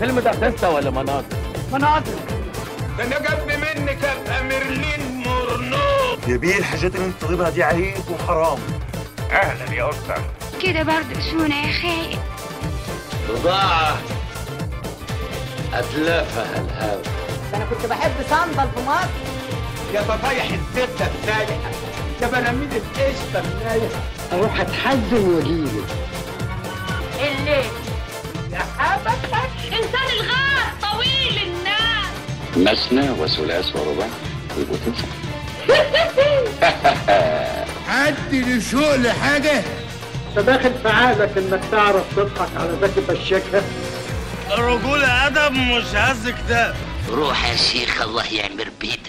الفيلم ده قصه ولا مناظر؟ مناظر. ده انا جنب منك ابقى ميرلين مورنو. يا بيه الحاجات اللي انت طالبها دي عيب وحرام. اهلا يا اسطى. كده برضه سونا يا خايف. بضاعه اتلافها الهوا. ده انا كنت بحب صندل في مصر. يا فطايح الزبده السايحه، يا بلاميل القشطه النايحه. اروح اتحزن واجيلك الليل يا حبك انسان الغار طويل الناس. مثنى وثلاث ورباع يبقوا تنفع. حد لشوق لحاجه. انت داخل في عقلك انك تعرف تضحك على زكي بشاكه. الرجوله ادب مش هز كتاب. روح يا شيخ الله يعمر بيك.